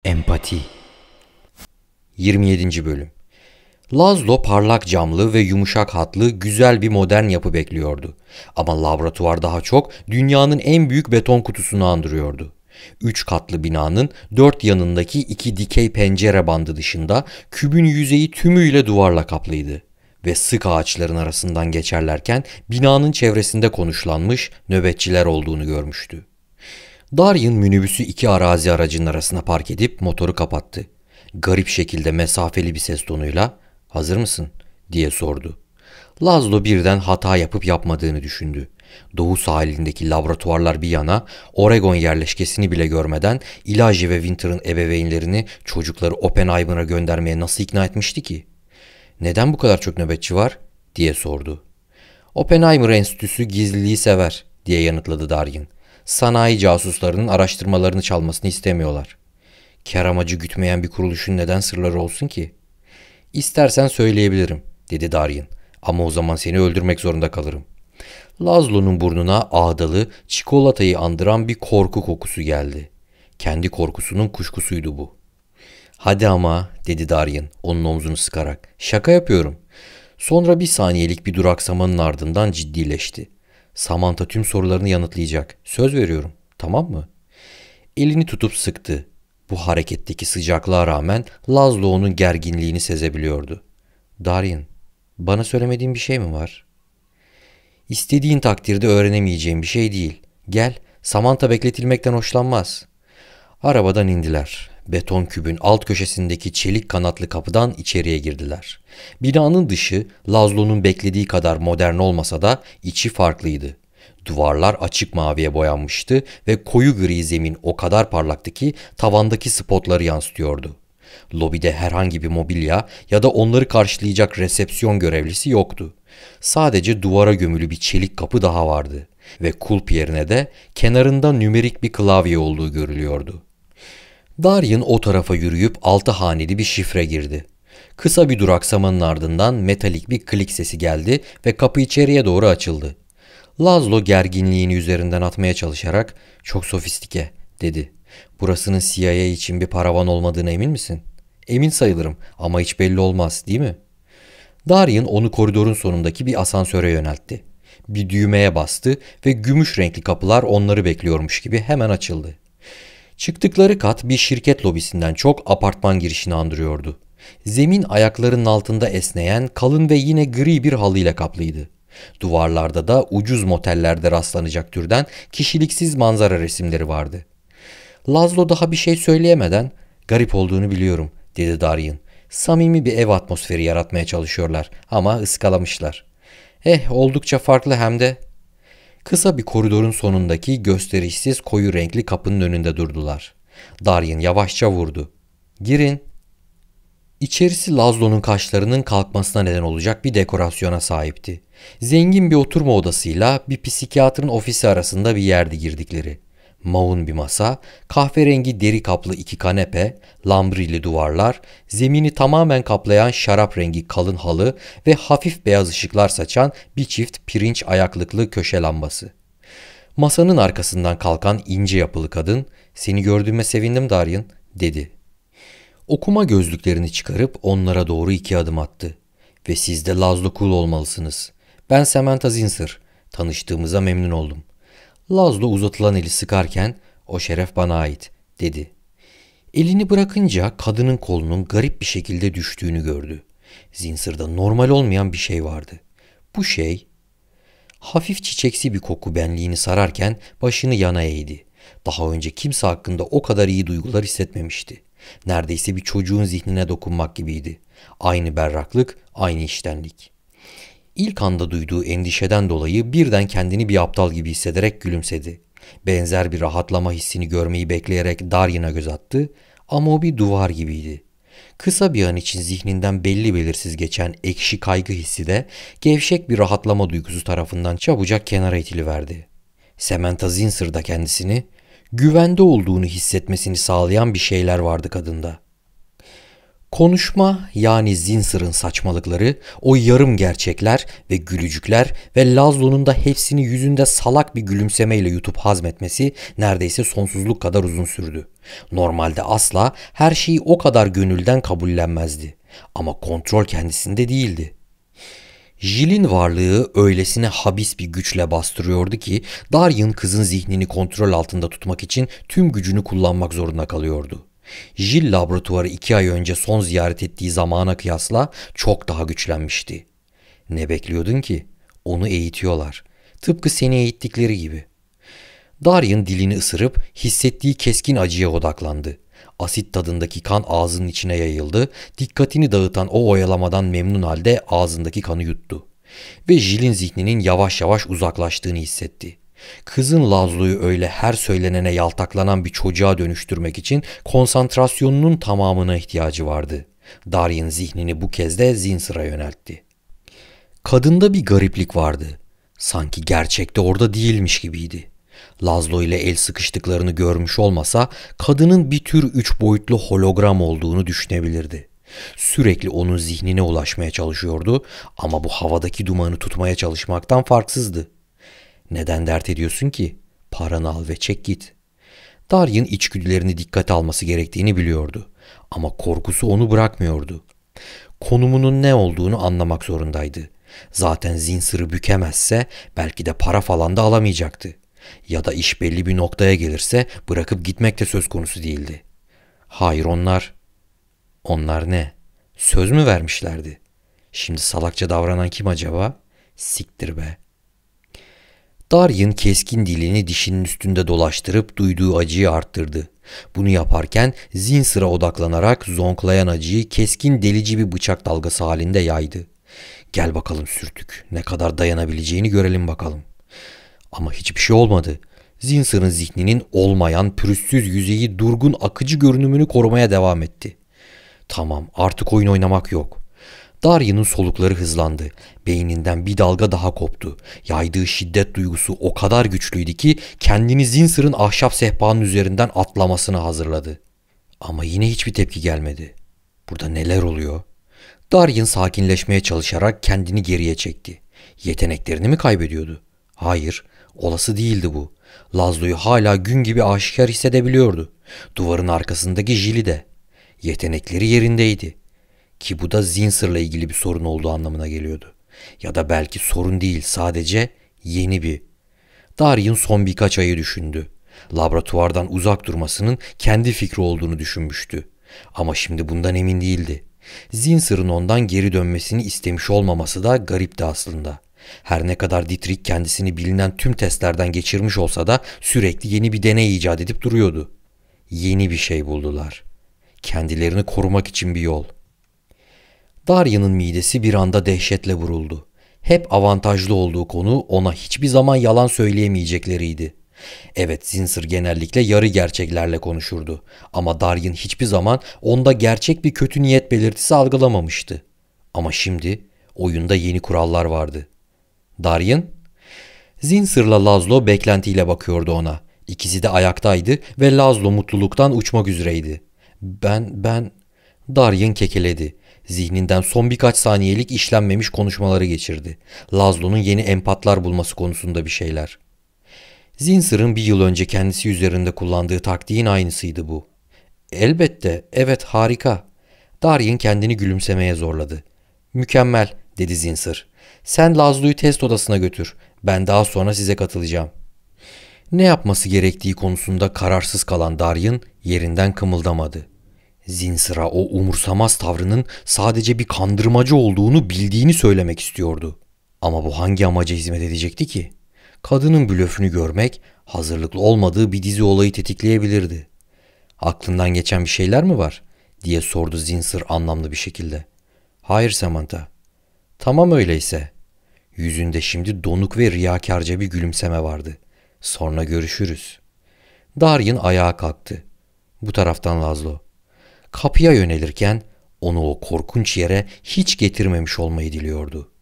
Empati. 27. Bölüm. Laszlo parlak camlı ve yumuşak hatlı güzel bir modern yapı bekliyordu. Ama laboratuvar daha çok dünyanın en büyük beton kutusunu andırıyordu. 3 katlı binanın 4 yanındaki 2 dikey pencere bandı dışında kübün yüzeyi tümüyle duvarla kaplıydı. Ve sık ağaçların arasından geçerlerken binanın çevresinde konuşlanmış nöbetçiler olduğunu görmüştü. Daryan minibüsü 2 arazi aracının arasına park edip motoru kapattı. Garip şekilde mesafeli bir ses tonuyla "Hazır mısın?" diye sordu. Laszlo birden hata yapıp yapmadığını düşündü. Doğu sahilindeki laboratuvarlar bir yana, Oregon yerleşkesini bile görmeden Elijah ve Winter'ın ebeveynlerini çocukları Oppenheimer'a göndermeye nasıl ikna etmişti ki? "Neden bu kadar çok nöbetçi var?" diye sordu. "Oppenheimer Enstitüsü gizliliği sever," diye yanıtladı Daryan. "Sanayi casuslarının araştırmalarını çalmasını istemiyorlar." "Kar amacı gütmeyen bir kuruluşun neden sırları olsun ki?" "İstersen söyleyebilirim," dedi Daryan. "Ama o zaman seni öldürmek zorunda kalırım." Laszlo'nun burnuna ağdalı, çikolatayı andıran bir korku kokusu geldi. Kendi korkusunun kuşkusuydu bu. "Hadi ama," dedi Daryan onun omzunu sıkarak. "Şaka yapıyorum." Sonra bir saniyelik bir duraksamanın ardından ciddileşti. "Samantha tüm sorularını yanıtlayacak. Söz veriyorum. Tamam mı?" Elini tutup sıktı. Bu hareketteki sıcaklığa rağmen Laszlo onun gerginliğini sezebiliyordu. "Daryan, bana söylemediğin bir şey mi var?" "İstediğin takdirde öğrenemeyeceğim bir şey değil. Gel, Samantha bekletilmekten hoşlanmaz." Arabadan indiler. Beton kübün alt köşesindeki çelik kanatlı kapıdan içeriye girdiler. Binanın dışı Laszlo'nun beklediği kadar modern olmasa da içi farklıydı. Duvarlar açık maviye boyanmıştı ve koyu gri zemin o kadar parlaktı ki tavandaki spotları yansıtıyordu. Lobide herhangi bir mobilya ya da onları karşılayacak resepsiyon görevlisi yoktu. Sadece duvara gömülü bir çelik kapı daha vardı ve kulp yerine de kenarında nümerik bir klavye olduğu görülüyordu. Daryan o tarafa yürüyüp 6 haneli bir şifre girdi. Kısa bir duraksamanın ardından metalik bir klik sesi geldi ve kapı içeriye doğru açıldı. Laszlo gerginliğini üzerinden atmaya çalışarak "Çok sofistike," dedi. "Burasının CIA için bir paravan olmadığına emin misin?" "Emin sayılırım ama hiç belli olmaz, değil mi?" Daryan onu koridorun sonundaki bir asansöre yöneltti. Bir düğmeye bastı ve gümüş renkli kapılar onları bekliyormuş gibi hemen açıldı. Çıktıkları kat bir şirket lobisinden çok apartman girişini andırıyordu. Zemin ayaklarının altında esneyen kalın ve yine gri bir halıyla kaplıydı. Duvarlarda da ucuz motellerde rastlanacak türden kişiliksiz manzara resimleri vardı. Laszlo daha bir şey söyleyemeden "Garip olduğunu biliyorum," dedi Daryan. "Samimi bir ev atmosferi yaratmaya çalışıyorlar ama ıskalamışlar." Oldukça farklı hem de." Kısa bir koridorun sonundaki gösterişsiz koyu renkli kapının önünde durdular. Daryan yavaşça vurdu. "Girin." İçerisi Laszlo'nun kaşlarının kalkmasına neden olacak bir dekorasyona sahipti. Zengin bir oturma odasıyla bir psikiyatrın ofisi arasında bir yerdi girdikleri. Maun bir masa, kahverengi deri kaplı 2 kanepe, lambrili duvarlar, zemini tamamen kaplayan şarap rengi kalın halı ve hafif beyaz ışıklar saçan bir çift pirinç ayaklıklı köşe lambası. Masanın arkasından kalkan ince yapılı kadın, "Seni gördüğüme sevindim Daryan," dedi. Okuma gözlüklerini çıkarıp onlara doğru 2 adım attı. "Ve siz de Laszlo Kul olmalısınız. Ben Samantha Zinsser. Tanıştığımıza memnun oldum." Laszlo uzatılan eli sıkarken "O şeref bana ait," dedi. Elini bırakınca kadının kolunun garip bir şekilde düştüğünü gördü. Zinsser'da normal olmayan bir şey vardı. Bu şey... Hafif çiçeksi bir koku benliğini sararken başını yana eğdi. Daha önce kimse hakkında o kadar iyi duygular hissetmemişti. Neredeyse bir çocuğun zihnine dokunmak gibiydi. Aynı berraklık, aynı içtenlik. İlk anda duyduğu endişeden dolayı birden kendini bir aptal gibi hissederek gülümsedi. Benzer bir rahatlama hissini görmeyi bekleyerek Daryan'a göz attı ama o bir duvar gibiydi. Kısa bir an için zihninden belli belirsiz geçen ekşi kaygı hissi de gevşek bir rahatlama duygusu tarafından çabucak kenara itiliverdi. Samantha Zinsser'da kendisini, güvende olduğunu hissetmesini sağlayan bir şeyler vardı kadında. Konuşma yani Zinsir'in saçmalıkları, o yarım gerçekler ve gülücükler ve Laszlo'nun da hepsini yüzünde salak bir gülümsemeyle yutup hazmetmesi neredeyse sonsuzluk kadar uzun sürdü. Normalde asla her şeyi o kadar gönülden kabullenmezdi. Ama kontrol kendisinde değildi. Jill'in varlığı öylesine habis bir güçle bastırıyordu ki Darian kızın zihnini kontrol altında tutmak için tüm gücünü kullanmak zorunda kalıyordu. Jill laboratuvarı 2 ay önce son ziyaret ettiği zamana kıyasla çok daha güçlenmişti. Ne bekliyordun ki? Onu eğitiyorlar. Tıpkı seni eğittikleri gibi. Darian dilini ısırıp hissettiği keskin acıya odaklandı. Asit tadındaki kan ağzının içine yayıldı. Dikkatini dağıtan o oyalamadan memnun halde ağzındaki kanı yuttu. Ve Jill'in zihninin yavaş yavaş uzaklaştığını hissetti. Kızın Laszlo'yu öyle her söylenene yaltaklanan bir çocuğa dönüştürmek için konsantrasyonunun tamamına ihtiyacı vardı. Darian zihnini bu kez de Zinsir'a yöneltti. Kadında bir gariplik vardı. Sanki gerçekte orada değilmiş gibiydi. Laszlo ile el sıkıştıklarını görmüş olmasa kadının bir tür 3 boyutlu hologram olduğunu düşünebilirdi. Sürekli onun zihnine ulaşmaya çalışıyordu ama bu havadaki dumanı tutmaya çalışmaktan farksızdı. Neden dert ediyorsun ki? Paranı al ve çek git. Darian içgüdülerini dikkate alması gerektiğini biliyordu. Ama korkusu onu bırakmıyordu. Konumunun ne olduğunu anlamak zorundaydı. Zaten Zinsir'i bükemezse belki de para falan da alamayacaktı. Ya da iş belli bir noktaya gelirse bırakıp gitmek de söz konusu değildi. Hayır onlar ne? Söz mü vermişlerdi? Şimdi salakça davranan kim acaba? Siktir be. Darian keskin dilini dişinin üstünde dolaştırıp duyduğu acıyı arttırdı. Bunu yaparken Zinsir'a odaklanarak zonklayan acıyı keskin delici bir bıçak dalgası halinde yaydı. Gel bakalım sürtük, ne kadar dayanabileceğini görelim bakalım. Ama hiçbir şey olmadı. Zinsir'in zihninin olmayan pürüzsüz yüzeyi durgun akıcı görünümünü korumaya devam etti. Tamam, artık oyun oynamak yok. Darian'ın solukları hızlandı. Beyninden bir dalga daha koptu. Yaydığı şiddet duygusu o kadar güçlüydü ki kendini Zinsir'in ahşap sehpanın üzerinden atlamasına hazırladı. Ama yine hiçbir tepki gelmedi. Burada neler oluyor? Darian sakinleşmeye çalışarak kendini geriye çekti. Yeteneklerini mi kaybediyordu? Hayır, olası değildi bu. Laszlo'yu hala gün gibi aşikar hissedebiliyordu. Duvarın arkasındaki Jill'i de. Yetenekleri yerindeydi. Ki bu da Zinsir'la ilgili bir sorun olduğu anlamına geliyordu. Ya da belki sorun değil, sadece yeni bir. Darian son birkaç ayı düşündü. Laboratuvardan uzak durmasının kendi fikri olduğunu düşünmüştü. Ama şimdi bundan emin değildi. Zinsir'in ondan geri dönmesini istemiş olmaması da garipti aslında. Her ne kadar Dietrich kendisini bilinen tüm testlerden geçirmiş olsa da sürekli yeni bir deney icat edip duruyordu. Yeni bir şey buldular. Kendilerini korumak için bir yol. Darian'ın midesi bir anda dehşetle vuruldu. Hep avantajlı olduğu konu ona hiçbir zaman yalan söyleyemeyecekleriydi. Evet, Zinsir genellikle yarı gerçeklerle konuşurdu. Ama Darian hiçbir zaman onda gerçek bir kötü niyet belirtisi algılamamıştı. Ama şimdi oyunda yeni kurallar vardı. Darian? Zinsir'la Laszlo beklentiyle bakıyordu ona. İkisi de ayaktaydı ve Laszlo mutluluktan uçmak üzereydi. Ben... Darian kekeledi. Zihninden son birkaç saniyelik işlenmemiş konuşmaları geçirdi. Laszlo'nun yeni empatlar bulması konusunda bir şeyler. Zinsir'in bir yıl önce kendisi üzerinde kullandığı taktiğin aynısıydı bu. Elbette, evet, harika. Darian kendini gülümsemeye zorladı. Mükemmel, dedi Zinsir. Sen Laszlo'yu test odasına götür. Ben daha sonra size katılacağım. Ne yapması gerektiği konusunda kararsız kalan Darian yerinden kımıldamadı. Zinsir'a o umursamaz tavrının sadece bir kandırmacı olduğunu bildiğini söylemek istiyordu. Ama bu hangi amaca hizmet edecekti ki? Kadının blöfünü görmek hazırlıklı olmadığı bir dizi olayı tetikleyebilirdi. Aklından geçen bir şeyler mi var? Diye sordu Zinsir anlamlı bir şekilde. Hayır Samantha. Tamam öyleyse. Yüzünde şimdi donuk ve riyakarca bir gülümseme vardı. Sonra görüşürüz. Darian ayağa kalktı. Bu taraftan Laszlo. Kapıya yönelirken onu o korkunç yere hiç getirmemiş olmayı diliyordu.